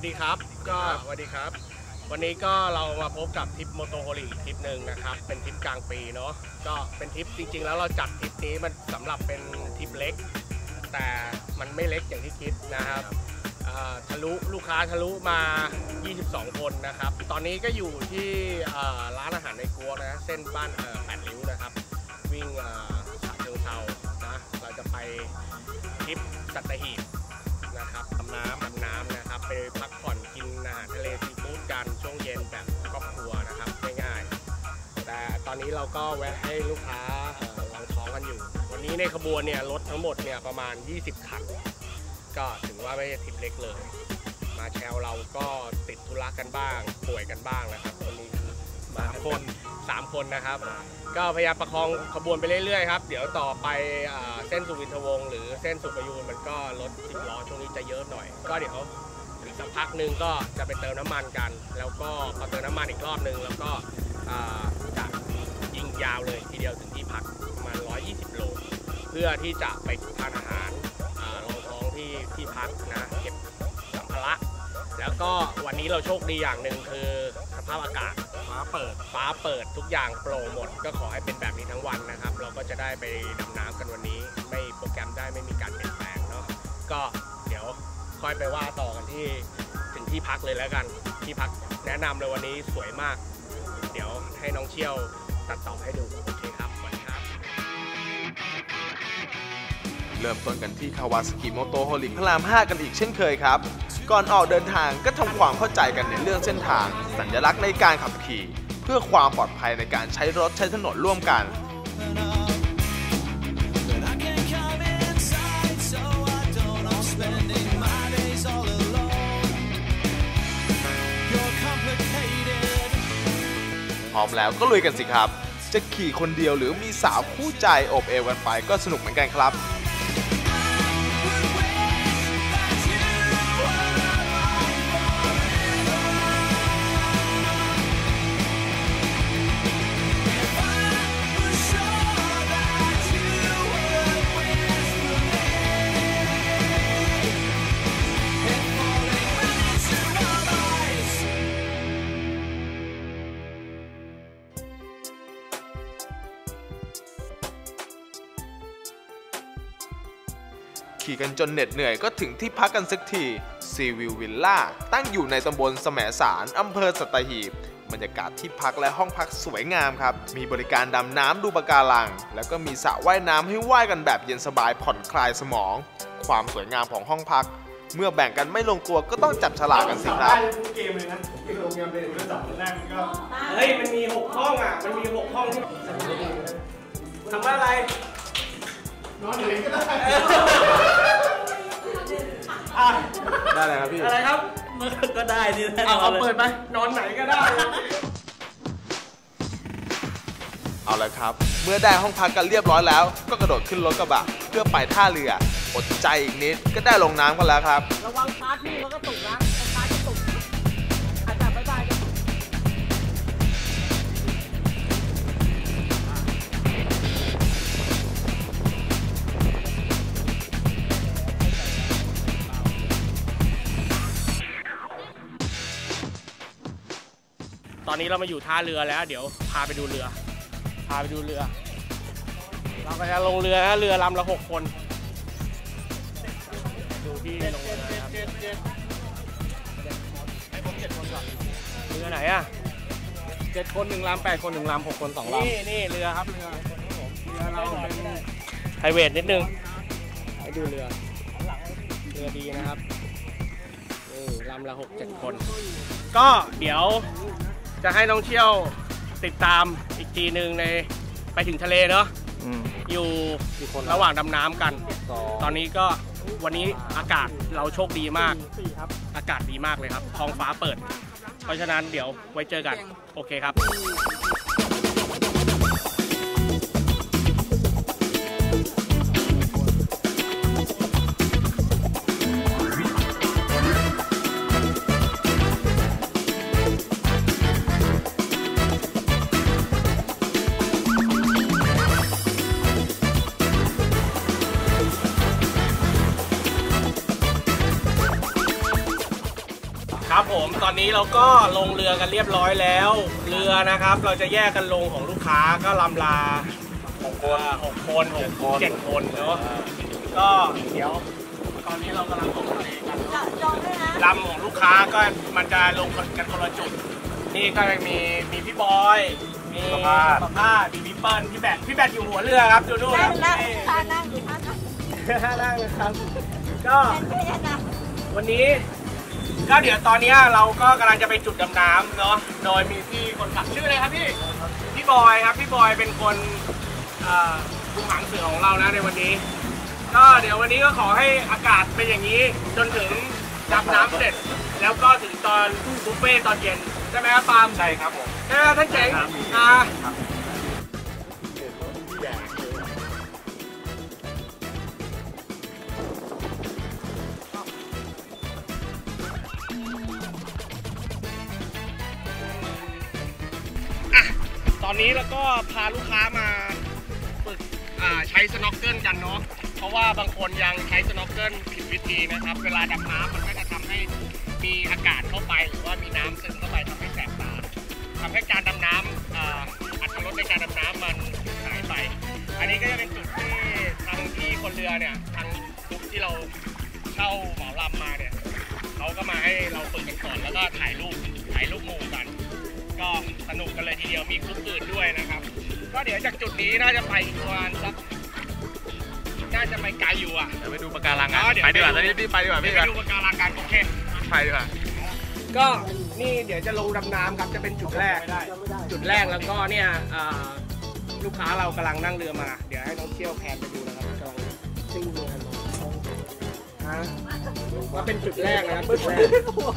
ดีครับสวัสดีครับวันนี้ก็เรามาพบกับทริปโมโตโฮลิกทริปหนึ่งนะครับเป็นทริปกลางปีเนาะก็เป็นทริปจริงๆแล้วเราจัดทริปนี้มันสำหรับเป็นทริปเล็กแต่มันไม่เล็กอย่างที่คิดนะครับทะลุลูกค้าทะลุมา22คนนะครับตอนนี้ก็อยู่ที่ร้านอาหารในกัวนะเส้นบ้าน8 ริ้วนะครับวิ่งฉะเชิงเทรานะเราจะไปทริปสัตหีบนะครับดำน้ำนะครับไปพักผ่อนกินอาหารทะเลซีฟู้ดกันช่วงเย็นแบบครอบครัวนะครับง่ายๆแต่ตอนนี้เราก็แวะให้ลูกค้าลองท้องกันอยู่วันนี้ในขบวนเนี่ยรถทั้งหมดเนี่ยประมาณ20 คันก็ถือว่าไม่ใช่ทริปเล็กเลยมาแชลเราก็ติดธุระกันบ้างป่วยกันบ้างนะครับวันนี้คือมา3 คนนะครับก็พยายามประคองขบวนไปเรื่อยๆครับเดี๋ยวต่อไปเส้นสุวินทวงศ์หรือเส้นสุประยูนมันก็รถ10 ล้อช่วงนี้จะเยอะหน่อยก็เดี๋ยวอีกสักพักหนึ่งก็จะไปเติมน้ำมันกันแล้วก็พอเติมน้ำมันอีกรอบนึงแล้วก็จะยิงยาวเลยทีเดียวถึงที่พักประมาณ120 โลเพื่อที่จะไปทานอาหารรองท้องที่พักนะเก็บสัมภาระแล้วก็วันนี้เราโชคดีอย่างหนึ่งคือสภาพอากาศฟ้าเปิดทุกอย่างโปร่งหมดก็ขอให้เป็นแบบนี้ทั้งวันนะครับเราก็จะได้ไปดำน้ำกันวันนี้ไม่โปรแกรมได้ไม่มีการเปลี่ยนแปลงเนาะก็เดี๋ยวค่อยไปว่าต่อกันถึงที่พักเลยแล้วกันที่พักแนะนำเลยวันนี้สวยมากเดี๋ยวให้น้องเชี่ยวตัดต่อให้ดูโอเคครับสวัสดีครับเริ่มต้นกันที่คาวาซากิโมโตโฮลิกพระราม 5กันอีกเช่นเคยครับก่อนออกเดินทางก็ทำความเข้าใจกันในเรื่องเส้นทางสัญลักษณ์ในการขับขี่เพื่อความปลอดภัยในการใช้รถใช้ถนนร่วมกันพร้อมแล้วก็ลุยกันสิครับจะขี่คนเดียวหรือมีสาวคู่ใจโอบเอวกันไปก็สนุกเหมือนกันครับขี่กันจนเหน็ดเหนื่อยก็ถึงที่พักกันสักทีซีวิววิลล่าตั้งอยู่ในตำบลแสมสารอำเภอสัตหีบบรรยากาศที่พักและห้องพักสวยงามครับมีบริการดำน้ำดูปะการังแล้วก็มีสระว่ายน้ำให้ว่ายกันแบบเย็นสบายผ่อนคลายสมองความสวยงามของห้องพักเมื่อแบ่งกันไม่ลงตัวก็ต้องจับฉลากกันสิครับเกมเลยนะเกมโรงแรมเป็นเรื่องจับแรกก็เฮ้ยมันมี6 ห้องอ่ะมันมี6 ห้องที่ทำอะไรนอนอยู่ก็ได้ได้เลยครับพี่อะไรครับมันก็ได้ดิเอาเปิดไปนอนไหนก็ได้เอาละครับเมื่อได้ห้องพักกันเรียบร้อยแล้วก็กระโดดขึ้นรถกระบะเพื่อไปท่าเรืออดใจอีกนิดก็ได้ลงน้ำกันแล้วครับระวังพาร์ทนี่มันก็ตกนะพาร์ทก็ตกอาจจะบายบายกันตอนนี้เรามาอยู่ท่าเรือแล้วเดี๋ยวพาไปดูเรือเราก็จะลงเรือนะเรือลำละ6 คนดูที่ลงเรือครับให้ผม7 คนก่อนเรือไหนอ่ะ7 คน1 ลำ8 คน1 ลำ6 คน2 ลำนี่เรือครับเรือเราเป็นไพรเวทนิดนึงให้ดูเรือดีนะครับลำละ6-7 คนก็เดี๋ยวจะให้น้องเชี่ยวติดตามอีกทีหนึ่งในไปถึงทะเลเนาะอยู่ระหว่างดำน้ำกันตอนนี้ก็วันนี้อากาศเราโชคดีมากอากาศดีมากเลยครับท้องฟ้าเปิดเพราะฉะนั้นเดี๋ยวไว้เจอกันโอเคครับตอนนี้เราก็ลงเรือกันเรียบร้อยแล้วเรือนะครับเราจะแยกกันลงของลูกค้าก็ลำลา6 คน7 คนเนาะก็เดี๋ยวตอนนี้เรากำลังลงทะเลกันลำของลูกค้าก็มันจะลงกันคนละจุดนี่ก็มีพี่บอยมีประภาสมีพี่เปิ้ลพี่แบทอยู่หัวเรือครับดูนะท่านั่งนะครับก็วันนี้ก็เดี๋ยวตอนนี้เราก็กำลังจะไปจุดดำน้ำเนาะโดยมีพี่คนขับชื่ออะไรครับพี่บอยครับพี่บอยเป็นคนคุมหางเสือของเรานะในวันนี้ก็เดี๋ยววันนี้ก็ขอให้อากาศเป็นอย่างนี้จนถึงดำน้ำเสร็จแล้วก็ถึงตอนบุฟเฟ่ตอนเย็นใช่ไหมครับปาล์มใช่ครับผมใช่ท่านเจ๋งตอนนี้เราก็พาลูกค้ามาฝึกใช้สน็อกเกิลกันเนาะเพราะว่าบางคนยังใช้สน็อกเกิลผิดวิธีนะครับเวลาดำน้ำมันก็จะทำให้มีอากาศเข้าไปหรือว่ามีน้ำซึมเข้าไปทำให้แสบตาทำให้การดำน้ำอัตรสในการดำน้ำมันหายไปอันนี้ก็จะเป็นจุดที่ทางที่คนเรือเนี่ยทางกลุ่มที่เราเช่าเหมาลำมาเนี่ยเขาก็มาให้เราฝึกกันก่อนแล้วก็ถ่ายรูปหมู่กันก็สนุกกันเลยทีเดียวมีกลุ่มอื่นด้วยนะครับก็เดี๋ยวจากจุดนี้น่าจะไปประมาณสักน่าจะไปไกลอยู่อ่ะเดี๋ยวไปดูปะการังกันไปดีกว่าตอนนี้พี่ไปดีกว่าพี่ไปดูปะการังกันโอเคไปดีกว่าก็นี่เดี๋ยวจะลงดำน้ำครับจะเป็นจุดแรกแล้วก็เนี่ยลูกค้าเรากำลังนั่งเรือมาเดี๋ยวให้น้องเชี่ยวแพนไปดูนะครับกำลังซิ่งเรือมาเป็นจุดแรกนะครับจุดแรก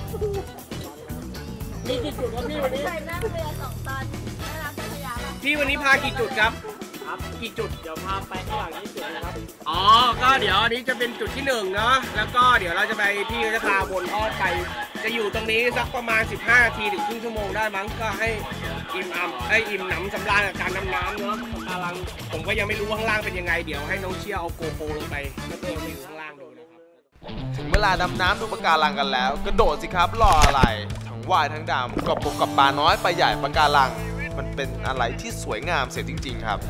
มีกี่จุดครับพี่วันนี้นั่งเรือ2 ตอนได้รับเจ้าพระยาพี่วันนี้พากี่จุดครับกี่จุดเดี๋ยวพาไปข้างหลังนี้จุดนะครับอ๋อก็เดี๋ยวอันนี้จะเป็นจุดที่1เนาะแล้วก็เดี๋ยวเราจะไปพี่จะพาวนอ้อมไปจะอยู่ตรงนี้สักประมาณ15 นาทีถึงครึ่งชั่วโมงได้มั้งก็ให้อิ่มหนำสำราญกับการดำน้ำเนาะกำลังผมก็ยังไม่รู้ข้างล่างเป็นยังไงเดี๋ยวให้น้องเชี่ยวเอาโกโปรลงไปแล้วก็อยู่ข้างล่างดูนะครับถึงเวลาดำน้ำดูปะการังกันแล้วกระโดดสิครับรออะไรทั้งว่ายทั้งดำกับปลาน้อยปลาใหญ่ปะการังมันเป็นอะไรที่สวยงามเสียจริงๆครับ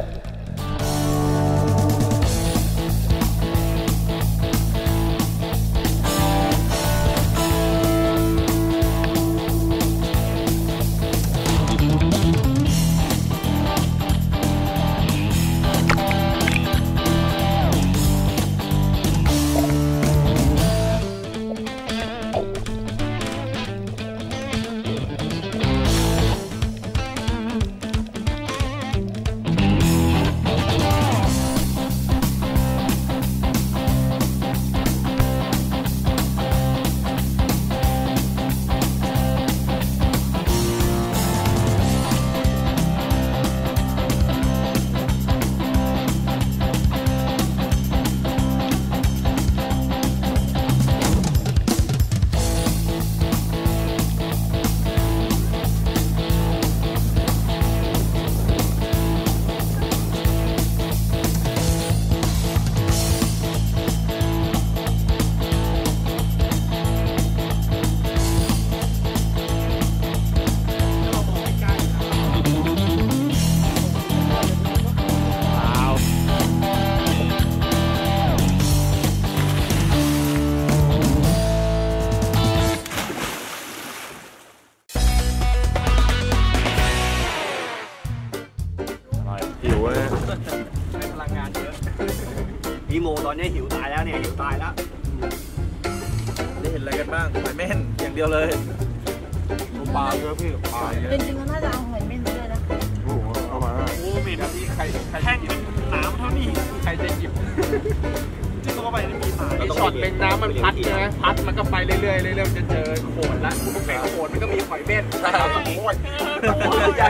พี่โมตอนนี้หิวตายแล้วเนี่ยหิวตายแล้วได้เห็นอะไรกันบ้างหอยเม่นอย่างเดียวเลยปลาเยอะพี่ปลาเยอะจริงๆมันน่าจะเอาหอยเม่นไปด้วยนะโอ้โหเอามาโอ้มีนะพี่ใครแท่งน้ำเท่านี้ใครจะหยิบที่ตัวไปมีปลาช็อตเป็นน้ำมันพัดใช่ไหมพัดมันก็ไปเรื่อยๆจะเจอโขดละแข่งโขดมันก็มีหอยเม่นโอ้ยตัวใหญ่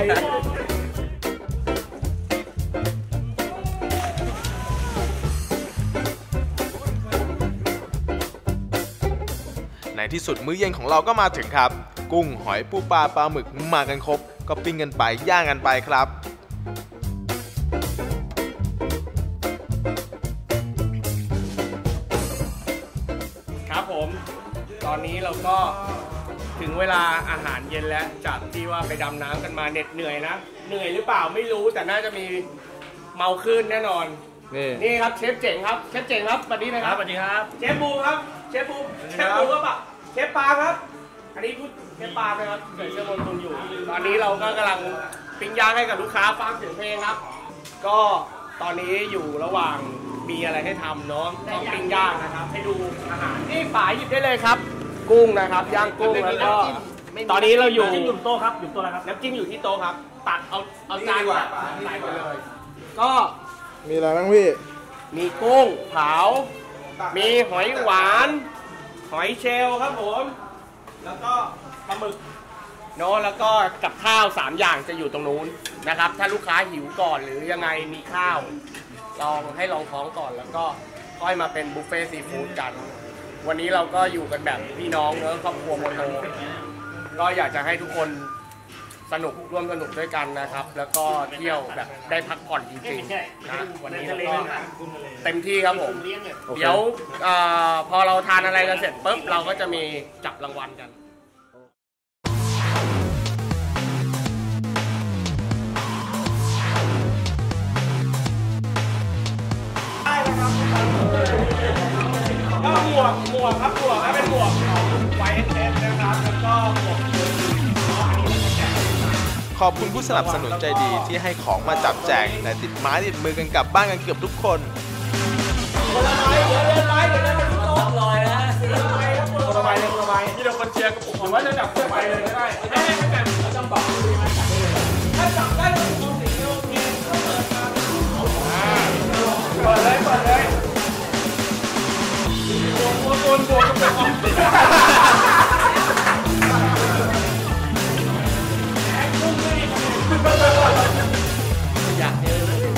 ในที่สุดมื้อเย็นของเราก็มาถึงครับกุ้งหอยปูปลาปลาหมึกมากันครบก็ปิ้งกันไปย่างกันไปครับครับผมตอนนี้เราก็ถึงถึงเวลาอาหารเย็นแล้วจากที่ว่าไปดำน้ำกันมาเหน็ดเหนื่อยนะเหนื่อยหรือเปล่าไม่รู้แต่น่าจะมีเมาขึ้นแน่นอนนี่ครับเชฟเจ๋งครับเชฟเจ๋งครับสวัสดีนะครับสวัสดีครับเชฟบูครับเชฟบูครับปะเชฟปาครับอันนี้พูดเชฟปาไหมครับเกิดเชฟมนตุนอยู่ตอนนี้เราก็กำลังปิ้งย่างให้กับลูกค้าฟังเสียงเพลงครับก็ตอนนี้อยู่ระหว่างมีอะไรให้ทำเนาะต้องปิ้งย่างนะครับให้ดูอาหารนี่ป๋าหยิบได้เลยครับกุ้งนะครับย่างกุ้งแล้วก็ตอนนี้เราอยู่จิ้มอยู่โต๊ะครับอยู่โต๊ะแล้วครับน้ำจิ้มอยู่ที่โต๊ะครับตัดเอาจานใส่ไปเลยก็มีอะไรบ้างพี่มีกุ้งเผามีหอยหวานหอยเชลล์ครับผมแล้วก็ปลาหมึกเนาะแล้วก็กับข้าว3อย่างจะอยู่ตรงนู้นนะครับถ้าลูกค้าหิวก่อนหรือยังไงมีข้าวลองท้องก่อนแล้วก็ค่อยมาเป็นบุฟเฟ่ซีฟู้ดกันวันนี้เราก็อยู่กันแบบพี่น้องเนอะครอบครัวโมโตก็อยากจะให้ทุกคนร่วมสนุกด้วยกันนะครับแล้วก็เที่ยวแบบได้พักผ่อนจริงๆนะวันนี้เราก็เต็มที่ครับผมเดี๋ยวพอเราทานอะไรกันเสร็จปุ๊บเราก็จะมีจับรางวัลกันก็หมวกครับหมวกเป็นหมวกไวท์เทสนะครับแล้วก็หมวกขอบคุณผู้สนับสนุนใจดีที่ให้ของมาจับแจกและติดไม้ติดมือกันกลับบ้านกันเกือบทุกคนคนละไม้เดี๋ยวเดินไม้ทุกโต๊ะลอยนะคนละไม้ที่เราคนเชียร์กับผมหรือว่าจะจับไปเลยก็ได้ไม่แต่เราจำบอกถ้าจับได้เราคงสิ่งที่โอเคก็เปิดมาเปิดเลยบวกก็เป็นออมสินอยากเจอเลย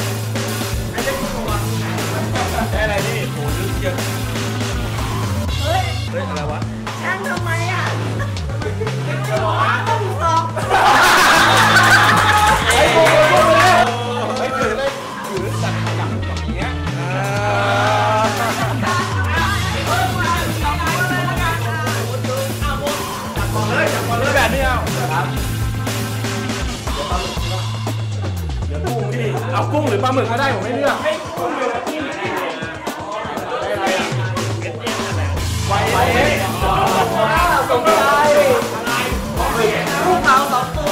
ได้อะไรนี่โหนึกเยอะเฮ้ยอะไรวะช่างทำไมอ่ะต้องสอบไอ้โง่เลยไม่ถือจับอย่างเงี้ยจับก่อนเลยแบบนี้ครับเอากุ้งหรือปลาหมึกก็ได้ผมไม่เลือกให้กุ้งเลยจิ้มอะไรอ่ะไว้สงสัยกุ้งเผา2 ตัว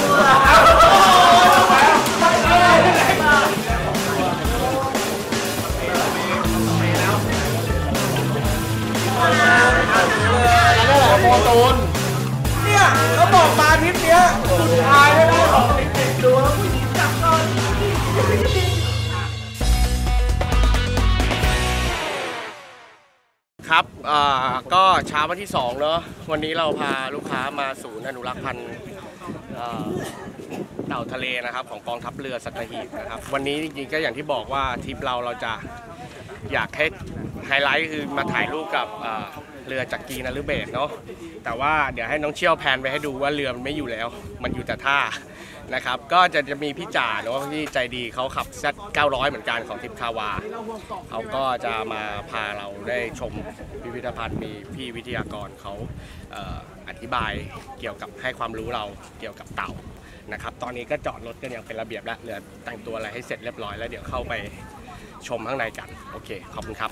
โมตูนเนี่ยเขาบอกมาทิศเนี้ยสุดท้ายได้ของติดดูแล้วผู้หญิงจับก่อนครับก็เช้าวันที่2เนอะวันนี้เราพาลูกค้ามาศูนย์อนุรักษ์พันธุ์เต่าทะเลนะครับของกองทัพเรือสัตหีบนะครับวันนี้จริงๆก็อย่างที่บอกว่าทริปเราจะอยากให้ไฮไลท์คือมาถ่ายรูปกับเรือจักรีนฤเบศรเนาะแต่ว่าเดี๋ยวให้น้องเชี่ยวแพนไปให้ดูว่าเรือมันไม่อยู่แล้วมันอยู่แต่ท่านะครับก็จะมีพี่จ่าเนาะที่ใจดีเขาขับZ 900เหมือนกันของทิพคาวาเขาก็จะมาพาเราได้ชมพิพิธภัณฑ์มีพี่วิทยากรเขาอธิบายเกี่ยวกับให้ความรู้เราเกี่ยวกับเต่านะครับตอนนี้ก็จอดรถกันอย่างเป็นระเบียบแล้วเหลือแต่งตัวอะไรให้เสร็จเรียบร้อยแล้วเดี๋ยวเข้าไปชมข้างในกันโอเคขอบคุณครับ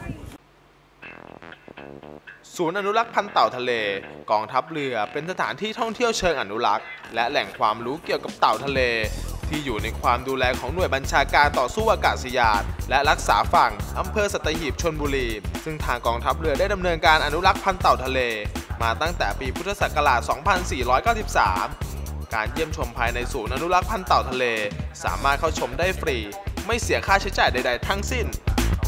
ศูนย์อนุรักษ์พันธุ์เต่าทะเลกองทัพเรือเป็นสถานที่ท่องเที่ยวเชิงอนุรักษ์และแหล่งความรู้เกี่ยวกับเต่าทะเลที่อยู่ในความดูแลของหน่วยบัญชาการต่อสู้อากาศยานและรักษาฝั่งอำเภอสัตหีบชลบุรีซึ่งทางกองทัพเรือได้ดำเนินการอนุรักษ์พันธุ์เต่าทะเลมาตั้งแต่ปีพุทธศักราช 2493 การเยี่ยมชมภายในศูนย์อนุรักษ์พันธุ์เต่าทะเลสามารถเข้าชมได้ฟรีไม่เสียค่าใช้จ่ายใดๆทั้งสิ้น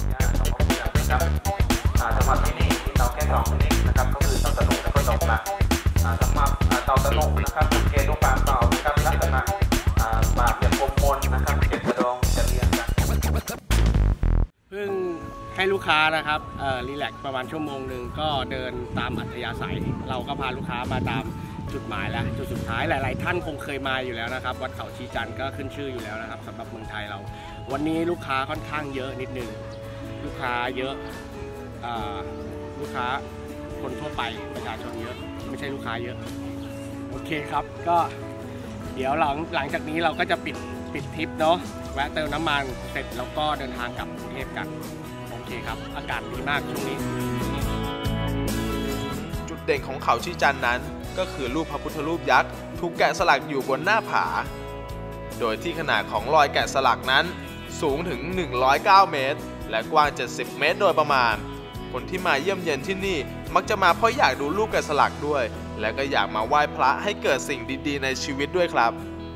สำหรับที่นี่เต่าแค่2ชนิดนะครับก็คือเต่าตะหนุและก็เต่าปลาสำหรับเต่าตะหนุนะครับสังเกตดูปากเต่านะครับลักษณะปากจะกลมมนนะครับเก็บกระดองจะเรียงกันเพิ่งให้ลูกค้านะครับรีแลกซ์ประมาณชั่วโมงหนึ่งก็เดินตามอัธยาศัยเราก็พาลูกค้ามาตามจุดหมายแล้วจุดสุดท้ายหลายๆท่านคงเคยมาอยู่แล้วนะครับวัดเขาชีจันทร์ก็ขึ้นชื่ออยู่แล้วนะครับสำหรับเมืองไทยเราวันนี้ลูกค้าค่อนข้างเยอะนิดนึงลูกค้าเยอะลูกค้าคนทั่วไปประชาชนเยอะไม่ใช่ลูกค้าเยอะโอเคครับก็เดี๋ยวหลังจากนี้เราก็จะปิดทริปเนาะแวะเติมน้ำมันเสร็จแล้วก็เดินทางกลับกรุงเทพกันโอเคครับอากาศดีมากช่วงนี้จุดเด่นของเขาชีจันทร์นั้นก็คือรูปพระพุทธรูปยักษ์ถูกแกะสลักอยู่บนหน้าผาโดยที่ขนาดของรอยแกะสลักนั้นสูงถึง109 เมตรและกว้าง70 เมตรโดยประมาณคนที่มาเยี่ยมเยียนที่นี่มักจะมาเพราะอยากดูรูปแกะสลักด้วยและก็อยากมาไหว้พระให้เกิดสิ่งดีๆในชีวิตด้วยครับ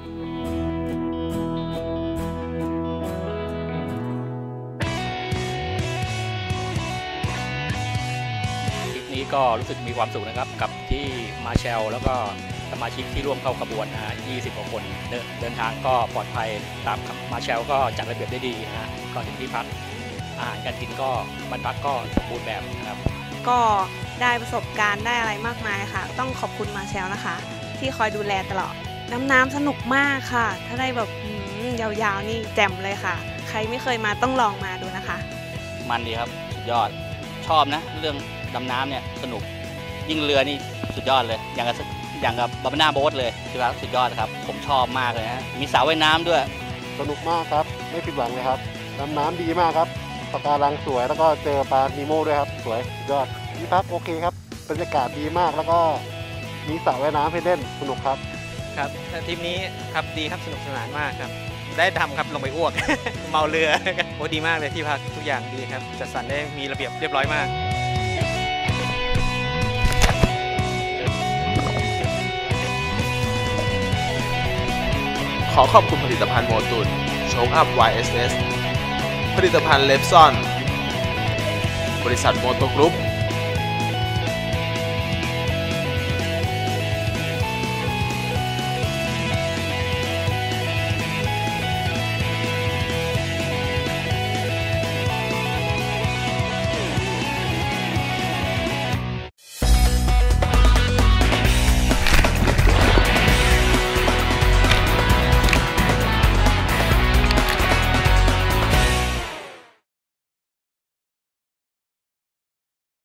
ทริปนี้ก็รู้สึกมีความสุขนะครับกับที่มาเชลแล้วก็สมาชิกที่ร่วมเข้าขบวน20 กว่าคนเดินทางก็ปลอดภัยตามมาเชลก็จัดระเบียบได้ดีนะก่อนถึงที่พักอาหารการกินก็บรรพักก็สมบูรณ์แบบนะครับก็ได้ประสบการณ์ได้อะไรมากมายค่ะต้องขอบคุณมาเชลนะคะที่คอยดูแลตลอดน้ำสนุกมากค่ะถ้าได้แบบยาวๆนี่แจ่มเลยค่ะใครไม่เคยมาต้องลองมาดูนะคะมันดีครับสุดยอดชอบนะเรื่องดำน้ำเนี่ยสนุกยิ่งเรือนี่สุดยอดเลยอย่างกับบาบาน่าโบ๊ทเลยที่ว่าสุดยอดครับผมชอบมากเลยนะมีสระว่ายน้ำด้วยสนุกมากครับไม่ผิดหวังเลยครับน้ำดีมากครับปะการังสวยแล้วก็เจอปลานีโม่ด้วยครับสวยสุดยอดที่พักโอเคครับบรรยากาศดีมากแล้วก็มีสระว่ายน้ำให้เล่นสนุกครับครับทริปนี้ครับดีครับสนุกสนานมากครับได้ทำครับลงไปอ้วก เมาเรือโอ้ดีมากเลยที่พักทุกอย่างดีครับจัดสรรได้มีระเบียบเรียบร้อยมากขอขอบคุณผลิตภัณฑ์โมตุนโชคอัพ YSS ผลิตภัณฑ์เลปซอนบริษัทโมโตกรุ๊ป